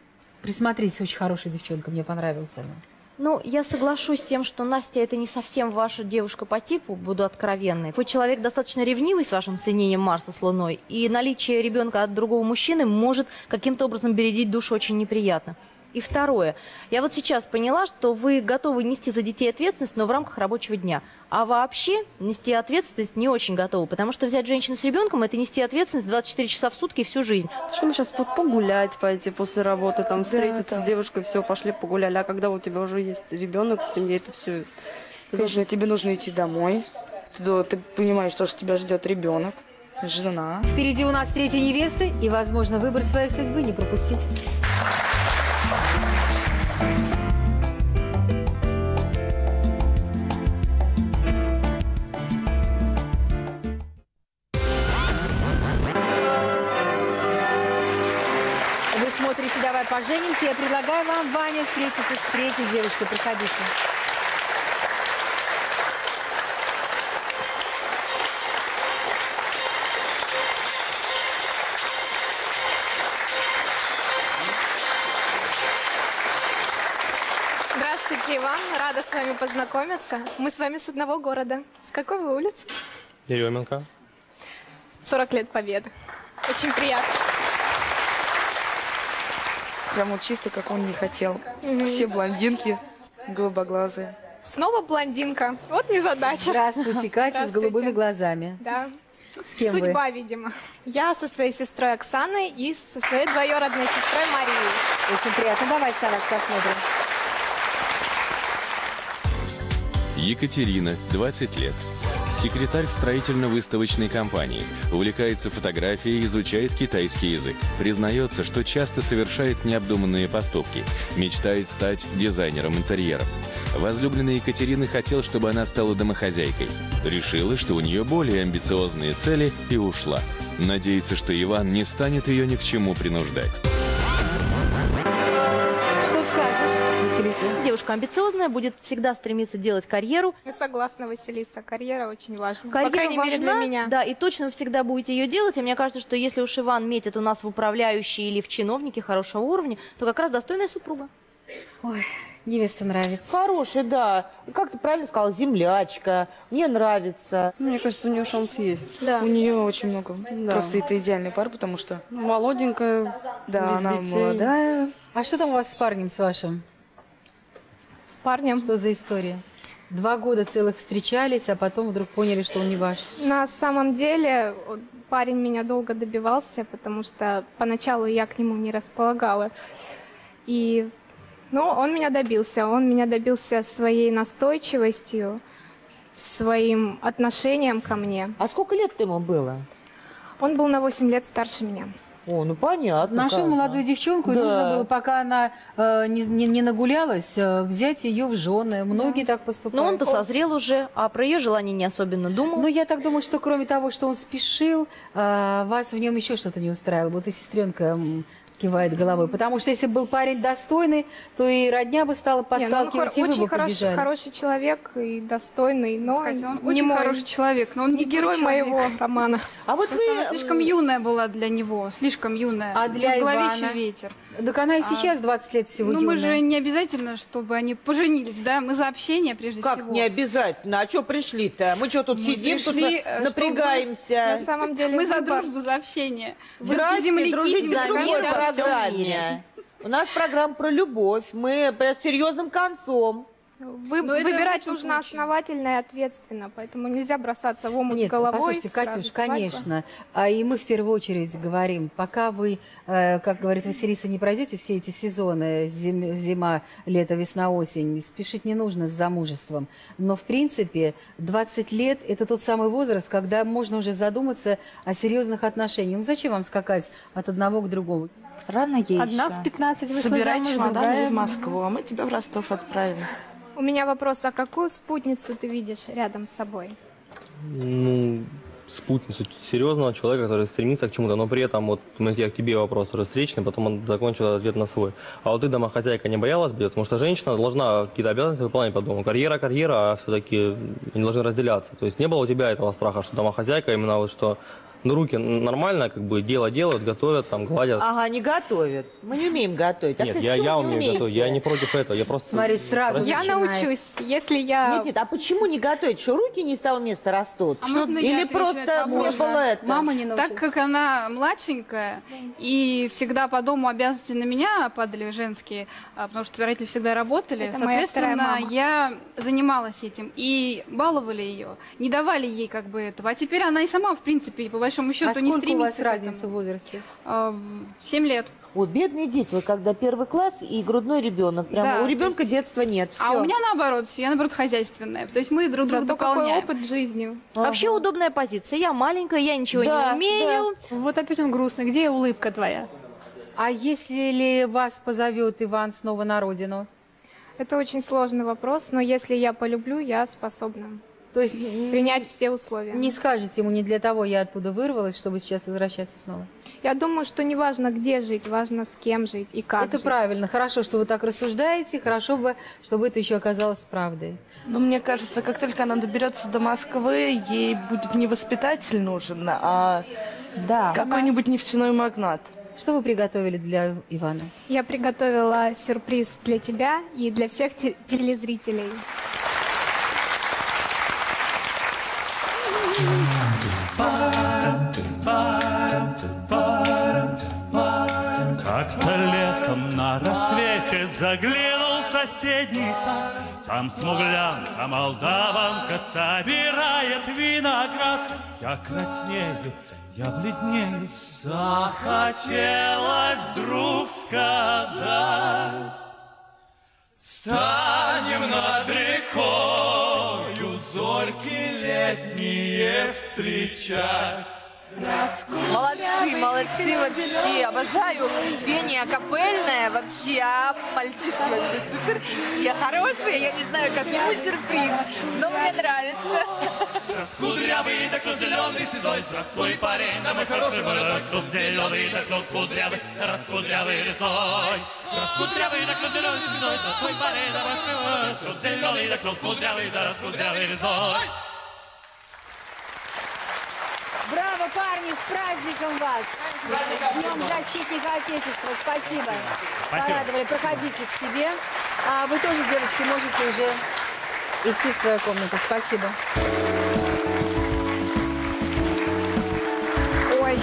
Присмотритесь, очень хорошая девчонка, мне понравилась она. Ну, я соглашусь с тем, что Настя это не совсем ваша девушка по типу, буду откровенной. Вы человек достаточно ревнивый с вашим соединением Марса с Луной, и наличие ребенка от другого мужчины может каким-то образом бередить душу очень неприятно. И второе. Я вот сейчас поняла, что вы готовы нести за детей ответственность, но в рамках рабочего дня. А вообще нести ответственность не очень готовы, потому что взять женщину с ребенком – это нести ответственность 24 часа в сутки и всю жизнь. Что мы сейчас погулять пойти после работы, там встретиться да. с девушкой, все, пошли погуляли. А когда у тебя уже есть ребенок в семье, это все... Конечно, тебе нужно идти домой. Ты понимаешь, что тебя ждет ребенок, жена. Впереди у нас третья невеста и, возможно, выбор своей судьбы не пропустить. Вы смотрите «Давай поженимся». Я предлагаю вам, Ваня, встретиться с третьей девушкой. Приходите. Здравствуйте, Иван. Рада с вами познакомиться. Мы с вами с одного города. С какой вы улицы? Еременко. 40 лет Победы. Очень приятно. Прям вот чисто, как он не хотел. Все блондинки, голубоглазые. Снова блондинка. Вот незадача. Здравствуйте, Катя, с голубыми глазами. Да. С кем Судьба, вы? видимо. Я со своей сестрой Оксаной и со своей двоюродной сестрой Марией. Очень приятно. Давайте на вас посмотрим. Екатерина, 20 лет. Секретарь в строительно-выставочной компании. Увлекается фотографией, изучает китайский язык. Признается, что часто совершает необдуманные поступки. Мечтает стать дизайнером интерьеров. Возлюбленный Екатерины хотел, чтобы она стала домохозяйкой. Решила, что у нее более амбициозные цели, и ушла. Надеется, что Иван не станет ее ни к чему принуждать. Что скажешь, Василиса? Девушка амбициозная, будет всегда стремиться делать карьеру. Я согласна, Василиса. Карьера очень важна. Карьера По крайней мере, для важна, меня. Да, и точно вы всегда будете ее делать. И мне кажется, что если уж Иван метит у нас в управляющие или в чиновники хорошего уровня, то как раз достойная супруга. Ой, невеста нравится. Хорошая, да. Как ты правильно сказала, землячка. Мне нравится. Мне кажется, у нее шанс есть. Да. У нее очень много. Да. Просто это идеальный пар, потому что... Молоденькая, Да, без она детей. молодая. А что там у вас с парнем, с вашим? С парнем. Что за история? 2 года целых встречались, а потом вдруг поняли, что он не ваш. На самом деле парень меня долго добивался, потому что поначалу я к нему не располагала. И, он меня добился. Он меня добился своей настойчивостью, своим отношением ко мне. А сколько лет ему было? Он был на 8 лет старше меня. О, ну понятно. Нашел как же. молодую девчонку, и Да. нужно было, пока она не нагулялась, взять ее в жены. Многие так поступают. Но он-то созрел уже, а про ее желание не особенно думал. Ну, я так думаю, что кроме того, что он спешил, вас в нем еще что-то не устраивало. Вот и сестренка кивает головой. Потому что если был парень достойный, то и родня бы стала подталкивать, и вы очень бы побежали. хороший человек и достойный, но Катя, он не очень мой- хороший человек, но он не герой человек. моего романа. А вот Просто она слишком юная была для него, слишком юная. А для в голове Ивана? еще ветер. Так она и сейчас 20 лет всего Ну, мы юная. же не обязательно, чтобы они поженились, да? Мы за общение прежде Как всего. не обязательно? А что пришли-то? Мы что тут Мы сидим, тут пришли, напрягаемся? На самом деле Мы за выбор. дружбу, за общение. Здрасте, земляки, дружите в земляки, другой да, во всем программе. мире. У нас программа про любовь. Мы прям с серьезным концом. Но это Выбирать в лучшем нужно случае. основательно и ответственно, поэтому нельзя бросаться в омут с Нет, головой. послушайте, сразу Катюш, свадьба. конечно. И мы в первую очередь говорим, пока вы, как говорит Василиса, не пройдете все эти сезоны, зима, лето, весна, осень, спешить не нужно с замужеством. Но, в принципе, 20 лет – это тот самый возраст, когда можно уже задуматься о серьезных отношениях. Ну, зачем вам скакать от одного к другому? Рано ей Одна еще. в 15 вышла Собирай замуж, чемодан другая- в Москву, а мы тебя в Ростов отправим. У меня вопрос, а какую спутницу ты видишь рядом с собой? Ну, спутницу серьезного человека, который стремится к чему-то, но при этом, вот у меня к тебе вопрос уже встречный, потом он закончил ответ на свой. А вот ты, домохозяйка, не боялась бы? Потому что женщина должна какие-то обязанности выполнять по дому. Карьера, а все-таки они должны разделяться. То есть не было у тебя этого страха, что домохозяйка именно вот что Ну, руки нормально, как бы дело делают, готовят, там, гладят. Ага, не готовят. Мы не умеем готовить. А, Нет, кстати, я почему не умею умеете? готовить, я не против этого, я просто... Смотри, сразу Я научусь, если я... Нет, а почему не готовить? Что руки не с того места растут? А можно я Или отвечу просто на этот не вопрос? было это? Мама не научилась. Так как она младшенькая, и всегда по дому обязанности на меня падали женские, потому что родители всегда работали, Это моя вторая соответственно, мама. я занималась этим. И баловали ее, не давали ей как бы этого. А теперь она и сама, в принципе, по большому счету, А не сколько у вас стремится к разница этому. в возрасте? 7 лет. Вот бедные дети, вот когда первый класс и грудной ребенок, прямо Да, у ребенка то есть- детства нет. А всё. у меня наоборот, все, я наоборот хозяйственная. То есть мы друг друга Зато какой дополняем. опыт в жизни. Вообще удобная позиция. Я маленькая, я ничего Да, не умею. Да. Вот опять он грустный. Где улыбка твоя? А если вас позовет Иван снова на родину? Это очень сложный вопрос, но если я полюблю, я способна То есть принять все условия. не скажете ему, не для того я оттуда вырвалась, чтобы сейчас возвращаться снова? Я думаю, что не важно, где жить, важно с кем жить и как Это жить. правильно. Хорошо, что вы так рассуждаете. Хорошо бы, чтобы это еще оказалось правдой. Ну, мне кажется, как только она доберется до Москвы, ей будет не воспитатель нужен, а Да. какой-нибудь нефтяной магнат. Что вы приготовили для Ивана? Я приготовила сюрприз для тебя и для всех телезрителей. Как-то летом на рассвете заглянул в соседний сад. Там смуглянка, молдаванка собирает виноград. Я краснею, я бледнею. Захотелось вдруг сказать: станем над рекою зорьки летние встречать. Молодцы, молодцы вообще. Обожаю пение акапельное вообще. А мальчишки вообще супер. Все хорошие. Я не знаю, как-нибудь сюрприз, но мне нравится. Кудрявый да клюв зеленый, слезой здравствуй, парень, да мой хороший молодой, клюв зеленый да клюв кудрявый, раскудрявый лесной. Раскудрявый да клюв зеленый, слезой здравствуй, парень, да мой клюв зеленый да клюв кудрявый, да раскудрявый лесной. Браво, парни, с праздником вас! С Днем защитника Отечества. Спасибо. Спасибо. Порадовали. Проходите к себе. А вы тоже, девочки, можете уже идти в свою комнату. Спасибо. Ой,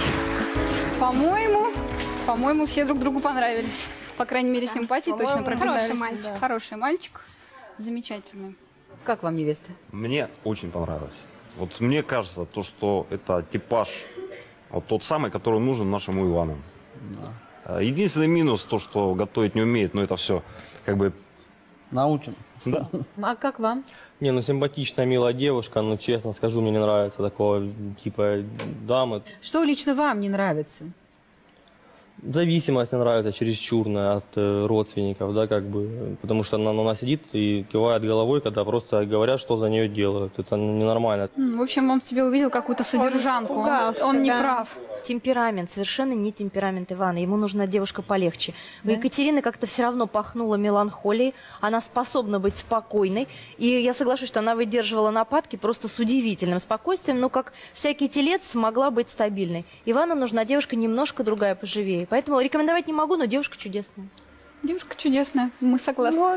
по-моему, все друг другу понравились. По крайней мере, симпатии точно Хороший прогляделись. мальчик. Да. Хороший мальчик. Замечательный. Как вам невеста? Мне очень понравилось. Вот мне кажется, то, что это типаж, вот тот самый, который нужен нашему Ивану. Единственный минус, то, что готовить не умеет, но это все как бы... Научим. Да. А как вам? Не, ну симпатичная, милая девушка, но честно скажу, мне не нравится такого типа дамы. Что лично вам не нравится? Зависимость не нравится чересчурная от родственников, да, как бы, потому что она сидит и кивает головой, когда просто говорят, что за нее делают. Это ненормально. В общем, он в тебе увидел какую-то содержанку. испугался, Он не да. прав. Темперамент, совершенно не темперамент Ивана. Ему нужна девушка полегче. У Екатерины как-то все равно пахнуло меланхолией. Она способна быть спокойной. И я соглашусь, что она выдерживала нападки просто с удивительным спокойствием, но как всякий телец смогла быть стабильной. Ивану нужна девушка немножко другая, поживее. Поэтому рекомендовать не могу, но девушка чудесная. Девушка чудесная, мы согласны.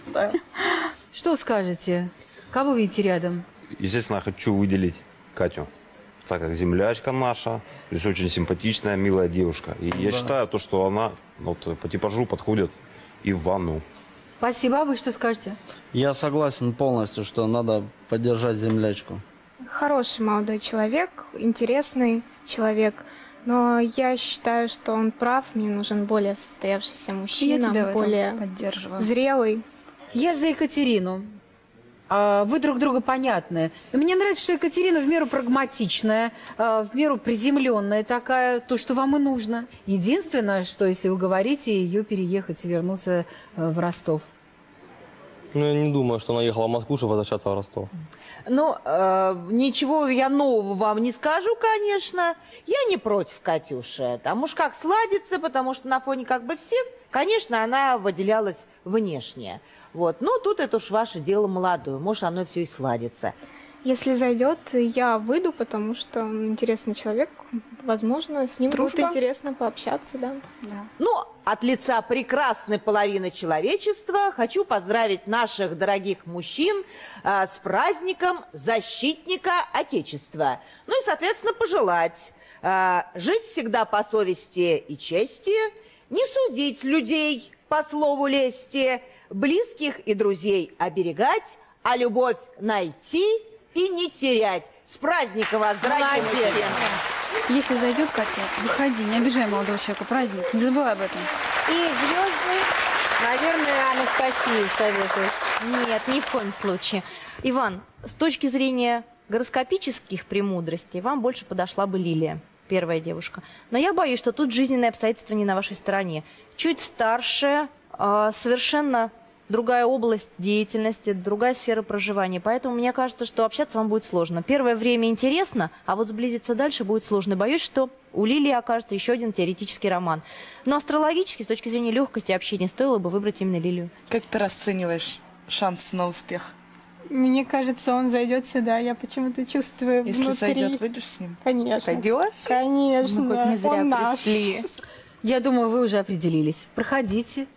Что скажете? Кого видите рядом? Естественно, хочу выделить Катю, так как землячка наша, то есть очень симпатичная, милая девушка. И я считаю, то, что она вот, по типажу подходит Ивану. Спасибо. А вы что скажете? Я согласен полностью, что надо поддержать землячку. Хороший молодой человек, интересный человек. Но я считаю, что он прав. Мне нужен более состоявшийся мужчина, тебя в этом более поддерживаю. зрелый. Я за Екатерину. Вы друг друга понятны. И мне нравится, что Екатерина в меру прагматичная, в меру приземленная такая, то, что вам и нужно. Единственное, что если вы говорите ее переехать и вернуться в Ростов. Ну, я не думаю, что она ехала в Москву, чтобы возвращаться в Ростов. Ну, ничего я нового вам не скажу, конечно. Я не против Катюши. Там уж как сладится, потому что на фоне как бы всех, конечно, она выделялась внешне. Вот. Ну, тут это уж ваше дело молодое. Может, оно все и сладится. Если зайдет, я выйду, потому что он интересный человек. Возможно, с ним будет интересно пообщаться, да. Ну, от лица прекрасной половины человечества хочу поздравить наших дорогих мужчин с праздником защитника Отечества. Ну и, соответственно, пожелать жить всегда по совести и чести, не судить людей по слову лести, близких и друзей оберегать, а любовь найти и не терять. С праздником вас, дорогие мужчины! Если зайдет Катя, выходи, не обижай молодого человека, праздник, не забывай об этом. И звездный, наверное, Анастасии советует. Нет, ни в коем случае. Иван, с точки зрения гороскопических премудростей, вам больше подошла бы Лилия, первая девушка. Но я боюсь, что тут жизненные обстоятельства не на вашей стороне. Чуть старше, совершенно другая область деятельности, другая сфера проживания. Поэтому мне кажется, что общаться вам будет сложно. Первое время интересно, а вот сблизиться дальше будет сложно. Боюсь, что у Лилии окажется еще один теоретический роман. Но астрологически, с точки зрения легкости общения, стоило бы выбрать именно Лилию. Как ты расцениваешь шансы на успех? Мне кажется, он зайдет сюда. Я почему-то чувствую Если внутри. зайдет, выйдешь с ним? Конечно. Пойдешь? Конечно. Мы хоть не зря Он наш. пришли. Я думаю, вы уже определились. Проходите.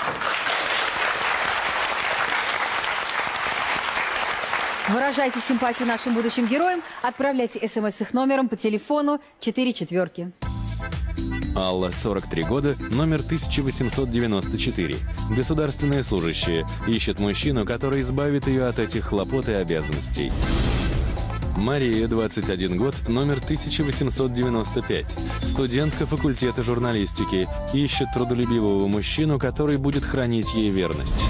Выражайте симпатию нашим будущим героям. Отправляйте смс с их номером по телефону 4 четверки. Алла, 43 года, номер 1894. Государственная служащая. Ищет мужчину, который избавит ее от этих хлопот и обязанностей. Мария, 21 год, номер 1895. Студентка факультета журналистики. Ищет трудолюбивого мужчину, который будет хранить ей верность.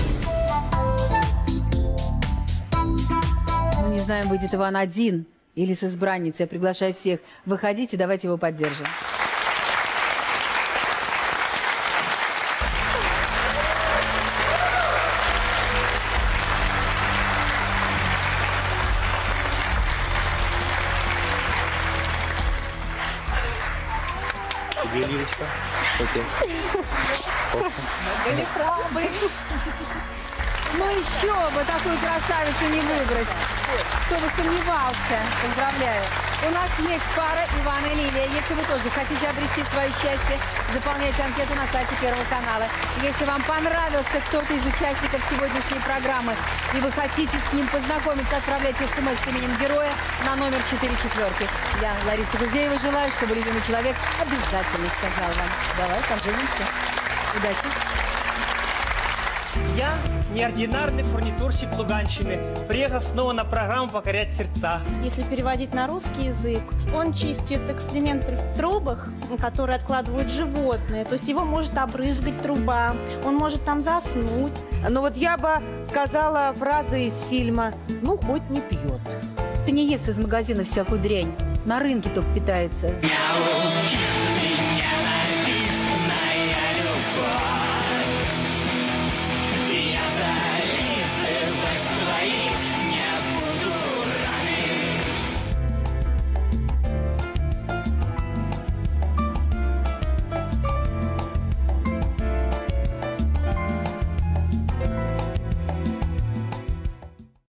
Мы не знаем, выйдет Иван один или с избранницей. Я приглашаю всех. Выходите, давайте его поддержим. Тебе, Лилечка. Окей. Были правы. Ну еще бы такую красавицу не выбрать. Кто бы сомневался. Поздравляю. У нас есть пара Иван и Лилия. Если вы тоже хотите обрести свое счастье, заполняйте анкету на сайте Первого канала. Если вам понравился кто-то из участников сегодняшней программы, и вы хотите с ним познакомиться, отправляйте смс с именем героя на номер 4 четверки. Я, Лариса Гузеева, желаю, чтобы любимый человек обязательно сказал вам: давай поженимся. Удачи. Я неординарный фурнитурщик Луганщины. Приехал снова на программу «Покорять сердца». Если переводить на русский язык, он чистит экскременты в трубах, которые откладывают животные. То есть его может обрызгать труба, он может там заснуть. Ну вот я бы сказала фразы из фильма «Ну, хоть не пьет». Ты не ест из магазина всякую дрянь. На рынке только питается. Мяу.